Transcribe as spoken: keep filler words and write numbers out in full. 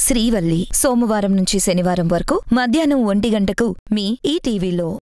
శ్రీవల్లి సోమవారం నుంచి శనివారం వరకు మధ్యాహ్నం ఒంటి గంటకు మీ ఈటీవీలో.